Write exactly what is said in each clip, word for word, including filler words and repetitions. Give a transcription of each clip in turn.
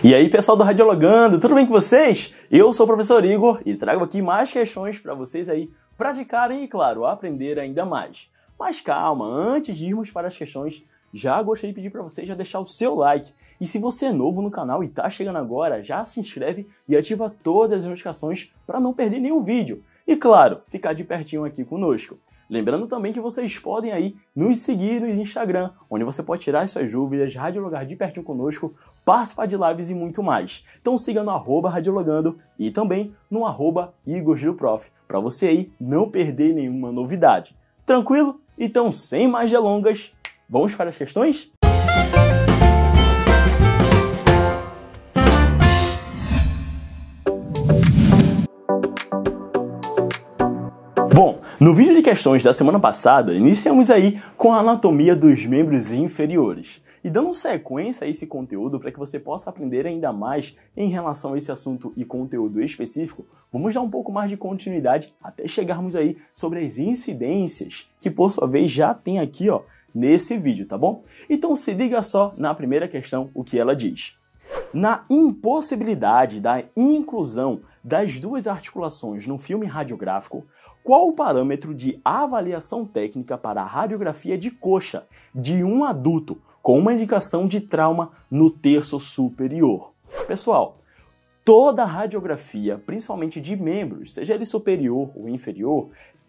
E aí, pessoal do Radiologando, tudo bem com vocês? Eu sou o professor Igor e trago aqui mais questões para vocês aí praticarem e, claro, aprender ainda mais. Mas calma, antes de irmos para as questões, já gostaria de pedir para você já deixar o seu like. E se você é novo no canal e está chegando agora, já se inscreve e ativa todas as notificações para não perder nenhum vídeo. E, claro, ficar de pertinho aqui conosco. Lembrando também que vocês podem aí nos seguir no Instagram, onde você pode tirar suas dúvidas, radiologar de pertinho conosco, participar de lives e muito mais. Então siga no arroba radiologando e também no arroba igorgilprof, para você aí não perder nenhuma novidade. Tranquilo? Então, sem mais delongas, vamos para as questões? Bom, no vídeo de questões da semana passada, iniciamos aí com a anatomia dos membros inferiores. E dando sequência a esse conteúdo para que você possa aprender ainda mais em relação a esse assunto e conteúdo específico, vamos dar um pouco mais de continuidade até chegarmos aí sobre as incidências, que por sua vez já tem aqui ó, nesse vídeo, tá bom? Então se liga só na primeira questão o que ela diz. Na impossibilidade da inclusão das duas articulações no filme radiográfico, qual o parâmetro de avaliação técnica para a radiografia de coxa de um adulto com uma indicação de trauma no terço superior? Pessoal, toda radiografia, principalmente de membros, seja ele superior ou inferior,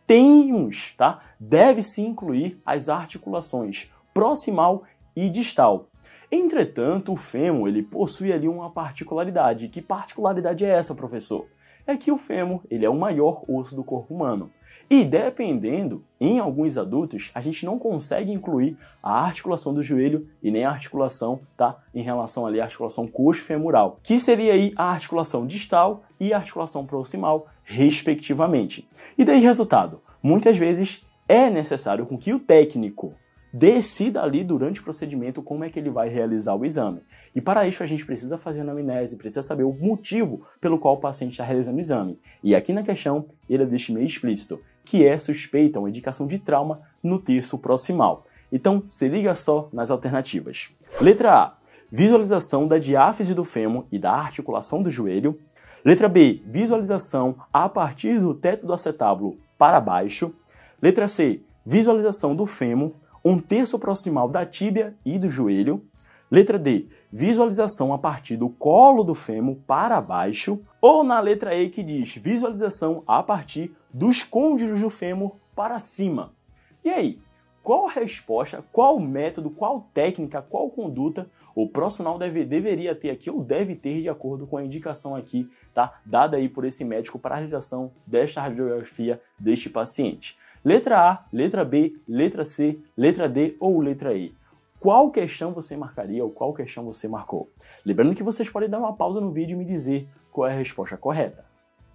temos, tá? Deve-se incluir as articulações proximal e distal. Entretanto, o fêmur ele possui ali uma particularidade. Que particularidade é essa, professor? É que o fêmur ele é o maior osso do corpo humano. E dependendo, em alguns adultos, a gente não consegue incluir a articulação do joelho e nem a articulação, tá? Em relação ali à articulação coxo-femoral, que seria aí a articulação distal e a articulação proximal, respectivamente. E daí, resultado, muitas vezes é necessário com que o técnico decida ali durante o procedimento como é que ele vai realizar o exame. E para isso a gente precisa fazer a anamnese, precisa saber o motivo pelo qual o paciente está realizando o exame. E aqui na questão ele deixa meio explícito, que é suspeita uma indicação de trauma no terço proximal. Então se liga só nas alternativas. Letra A, visualização da diáfise do fêmur e da articulação do joelho. Letra B, visualização a partir do teto do acetábulo para baixo. Letra C, visualização do fêmur, um terço proximal da tíbia e do joelho. Letra D, visualização a partir do colo do fêmur para baixo. Ou na letra E que diz visualização a partir dos côndilos do fêmur para cima. E aí, qual resposta, qual método, qual técnica, qual conduta o profissional deve, deveria ter aqui ou deve ter de acordo com a indicação aqui, tá? Dada aí por esse médico para a realização desta radiografia deste paciente? Letra A, letra B, letra C, letra D ou letra E? Qual questão você marcaria ou qual questão você marcou? Lembrando que vocês podem dar uma pausa no vídeo e me dizer qual é a resposta correta.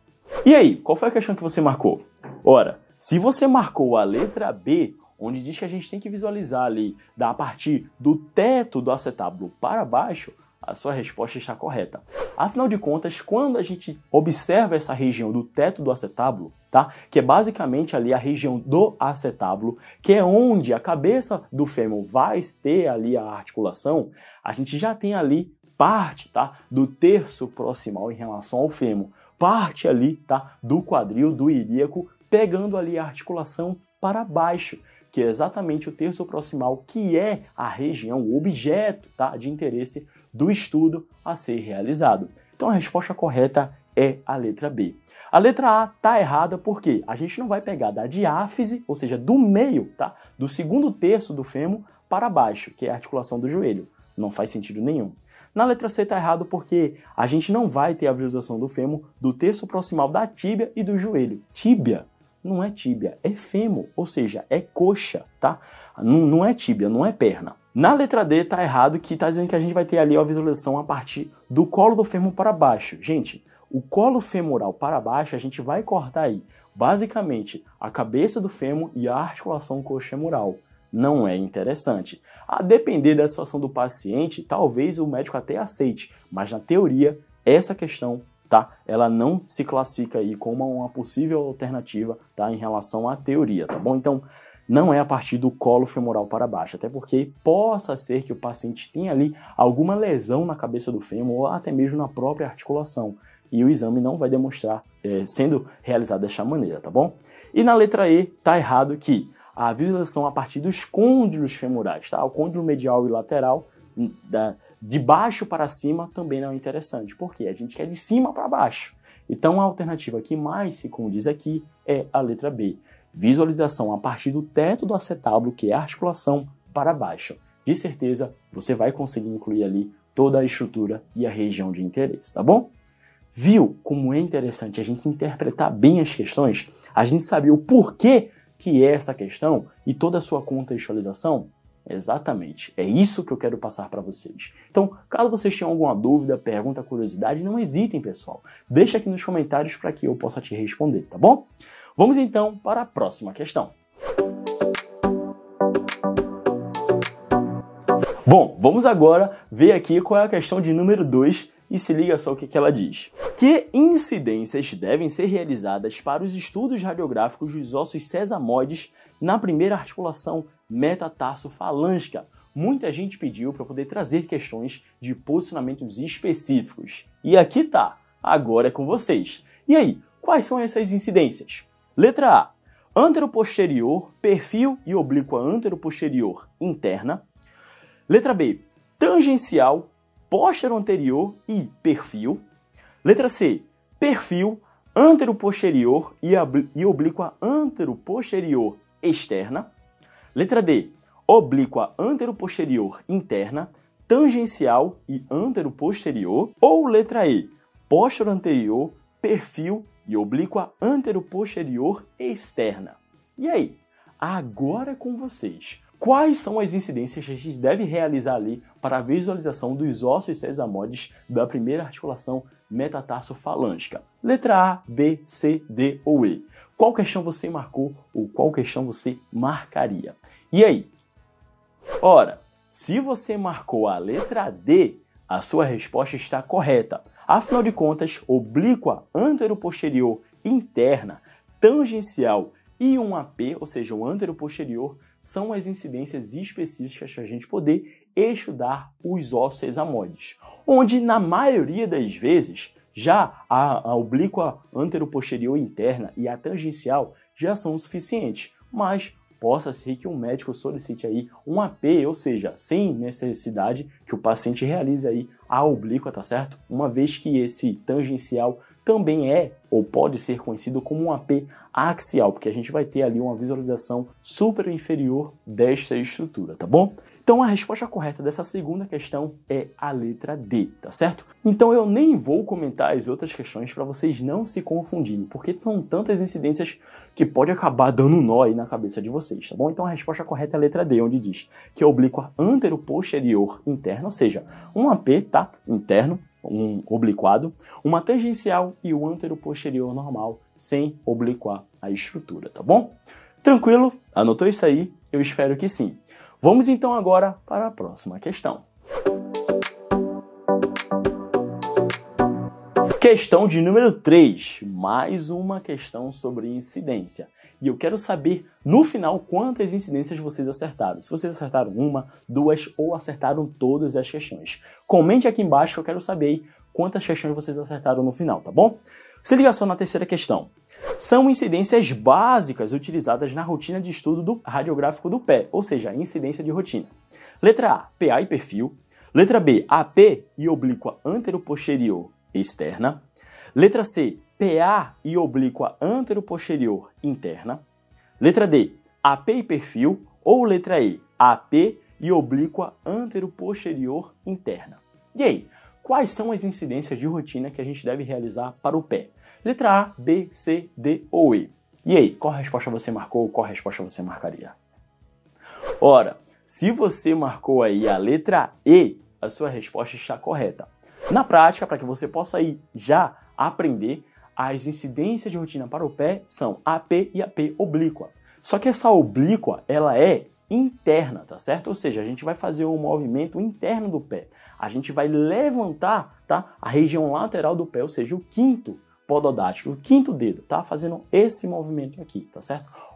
E aí, qual foi a questão que você marcou? Ora, se você marcou a letra B, onde diz que a gente tem que visualizar ali, a partir do teto do acetábulo para baixo, a sua resposta está correta. Afinal de contas, quando a gente observa essa região do teto do acetábulo, tá? Que é basicamente ali a região do acetábulo, que é onde a cabeça do fêmur vai ter ali a articulação, a gente já tem ali parte, tá? Do terço proximal em relação ao fêmur, parte ali, tá? Do quadril, do ilíaco, pegando ali a articulação para baixo, que é exatamente o terço proximal, que é a região, o objeto, tá? De interesse do estudo a ser realizado. Então a resposta correta é a letra B. A letra A está errada porque a gente não vai pegar da diáfise, ou seja, do meio, tá? Do segundo terço do fêmur para baixo, que é a articulação do joelho. Não faz sentido nenhum. Na letra C está errado porque a gente não vai ter a visualização do fêmur do terço proximal da tíbia e do joelho. Tíbia não é tíbia, é fêmur, ou seja, é coxa, tá? Não, não é tíbia, não é perna. Na letra D tá errado, que tá dizendo que a gente vai ter ali a visualização a partir do colo do fêmur para baixo. Gente, o colo femoral para baixo a gente vai cortar aí, basicamente, a cabeça do fêmur e a articulação coxofemoral. Não é interessante. A depender da situação do paciente, talvez o médico até aceite, mas na teoria, essa questão, tá? Ela não se classifica aí como uma possível alternativa, tá? Em relação à teoria, tá bom? Então, não é a partir do colo femoral para baixo, até porque possa ser que o paciente tenha ali alguma lesão na cabeça do fêmur ou até mesmo na própria articulação, e o exame não vai demonstrar é, sendo realizado desta maneira, tá bom? E na letra E, tá errado que a visualização a partir dos côndilos femorais, tá? O côndilo medial e lateral, da, de baixo para cima, também não é interessante, porque a gente quer de cima para baixo. Então a alternativa que mais se condiz aqui é a letra B. Visualização a partir do teto do acetábulo, que é a articulação, para baixo. De certeza, você vai conseguir incluir ali toda a estrutura e a região de interesse, tá bom? Viu como é interessante a gente interpretar bem as questões? A gente saber o porquê que é essa questão e toda a sua contextualização? Exatamente, é isso que eu quero passar para vocês. Então, caso vocês tenham alguma dúvida, pergunta, curiosidade, não hesitem, pessoal. Deixa aqui nos comentários para que eu possa te responder, tá bom? Vamos então para a próxima questão. Bom, vamos agora ver aqui qual é a questão de número dois e se liga só o que, que ela diz. Que incidências devem ser realizadas para os estudos radiográficos dos ossos sesamoides na primeira articulação metatarso-falângica? Muita gente pediu para poder trazer questões de posicionamentos específicos. E aqui tá, agora é com vocês. E aí, quais são essas incidências? Letra A, anteroposterior, perfil e oblíqua anteroposterior interna. Letra B, tangencial, póstero anterior e perfil. Letra C, perfil, anteroposterior e oblíqua anteroposterior externa. Letra D, oblíqua anteroposterior interna, tangencial e anteroposterior. Ou letra E, póstero anterior, perfil e oblíqua anteroposterior externa. E aí? Agora é com vocês. Quais são as incidências que a gente deve realizar ali para a visualização dos ossos sesamoides da primeira articulação metatarso-falângica? Letra A, B, C, D ou E. Qual questão você marcou ou qual questão você marcaria? E aí? Ora, se você marcou a letra D, a sua resposta está correta. Afinal de contas, oblíqua anteroposterior interna, tangencial e um A P, ou seja, o anteroposterior, são as incidências específicas para a gente poder estudar os ossos sesamoides, onde na maioria das vezes já a, a oblíqua anteroposterior interna e a tangencial já são o suficiente, mas possa ser que um médico solicite aí um A P, ou seja, sem necessidade que o paciente realize aí a oblíqua, tá certo? Uma vez que esse tangencial também é ou pode ser conhecido como um A P axial, porque a gente vai ter ali uma visualização superior inferior desta estrutura, tá bom? Então a resposta correta dessa segunda questão é a letra D, tá certo? Então eu nem vou comentar as outras questões para vocês não se confundirem, porque são tantas incidências que pode acabar dando um nó aí na cabeça de vocês, tá bom? Então a resposta correta é a letra D, onde diz que a oblíqua anteroposterior interna, ou seja, um A P, tá? Interno, um obliquado, uma tangencial e o anteroposterior normal, sem obliquar a estrutura, tá bom? Tranquilo? Anotou isso aí? Eu espero que sim. Vamos então agora para a próxima questão. Questão de número três, mais uma questão sobre incidência. E eu quero saber, no final, quantas incidências vocês acertaram. Se vocês acertaram uma, duas ou acertaram todas as questões. Comente aqui embaixo que eu quero saber quantas questões vocês acertaram no final, tá bom? Se liga só na terceira questão. São incidências básicas utilizadas na rotina de estudo do radiográfico do pé, ou seja, incidência de rotina. Letra A, P A e perfil. Letra B, A P e oblíqua anteroposterior externa. Letra C, P A e oblíqua anteroposterior interna. Letra D, A P e perfil. Ou letra E, A P e oblíqua anteroposterior interna. E aí, quais são as incidências de rotina que a gente deve realizar para o pé? Letra A, B, C, D ou E. E aí, qual resposta você marcou? Qual resposta você marcaria? Ora, se você marcou aí a letra E, a sua resposta está correta. Na prática, para que você possa aí já aprender, as incidências de rotina para o pé são A P e A P oblíqua. Só que essa oblíqua, ela é interna, tá certo? Ou seja, a gente vai fazer um movimento interno do pé. A gente vai levantar, tá, a região lateral do pé, ou seja, o quinto pododáctilo, o quinto dedo, tá? Fazendo esse movimento aqui, tá certo?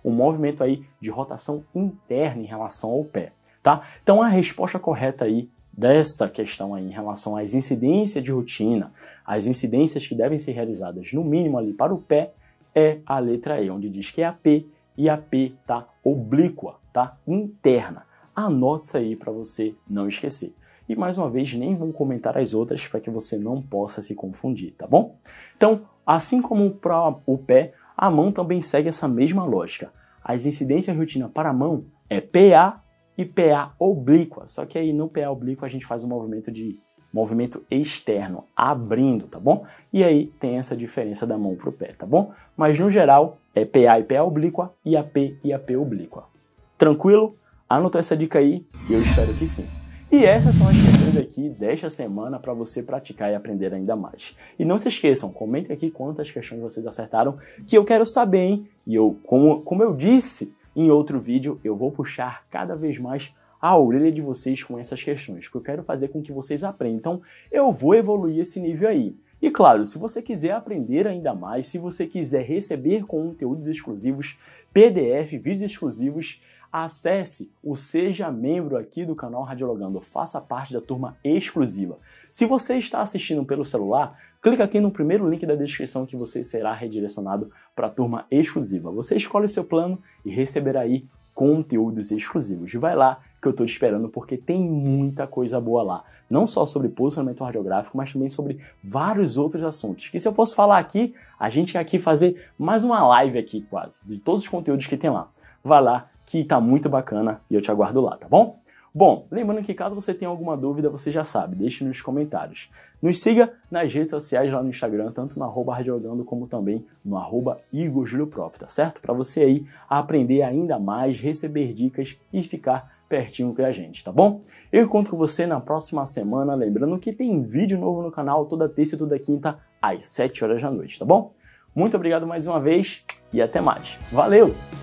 um movimento aí de rotação interna em relação ao pé, tá? Então a resposta correta aí dessa questão aí em relação às incidências de rotina, as incidências que devem ser realizadas no mínimo ali para o pé, é a letra E, onde diz que é a P e a P tá oblíqua, tá? Interna. Anote isso aí para você não esquecer. E mais uma vez, nem vou comentar as outras para que você não possa se confundir, tá bom? Então, assim como para o pé, a mão também segue essa mesma lógica. As incidências de rotina para a mão é P A e P A oblíqua. Só que aí no P A oblíqua a gente faz um movimento de movimento externo, abrindo, tá bom? E aí tem essa diferença da mão para o pé, tá bom? Mas no geral é P A e P A oblíqua e a P e a P oblíqua. Tranquilo? Anotou essa dica aí? Eu espero que sim. E essas são as questões aqui desta semana para você praticar e aprender ainda mais. E não se esqueçam, comentem aqui quantas questões vocês acertaram, que eu quero saber, hein? E eu, como, como eu disse em outro vídeo, eu vou puxar cada vez mais a orelha de vocês com essas questões, que eu quero fazer com que vocês aprendam. Então, eu vou evoluir esse nível aí. E claro, se você quiser aprender ainda mais, se você quiser receber conteúdos exclusivos, P D F, vídeos exclusivos, acesse o Seja Membro aqui do canal Radiologando, faça parte da turma exclusiva. Se você está assistindo pelo celular, clica aqui no primeiro link da descrição que você será redirecionado para a turma exclusiva. Você escolhe o seu plano e receberá aí conteúdos exclusivos. Vai lá que eu estou te esperando porque tem muita coisa boa lá. Não só sobre posicionamento radiográfico, mas também sobre vários outros assuntos. Que se eu fosse falar aqui, a gente ia aqui fazer mais uma live aqui quase, de todos os conteúdos que tem lá. Vai lá que tá muito bacana e eu te aguardo lá, tá bom? Bom, lembrando que caso você tenha alguma dúvida, você já sabe, deixe nos comentários. Nos siga nas redes sociais lá no Instagram, tanto no arroba radiologando como também no arroba Igor Júlio Prof, tá certo? Para você aí aprender ainda mais, receber dicas e ficar pertinho com a gente, tá bom? Eu encontro com você na próxima semana, lembrando que tem vídeo novo no canal toda terça e toda quinta às sete horas da noite, tá bom? Muito obrigado mais uma vez e até mais. Valeu!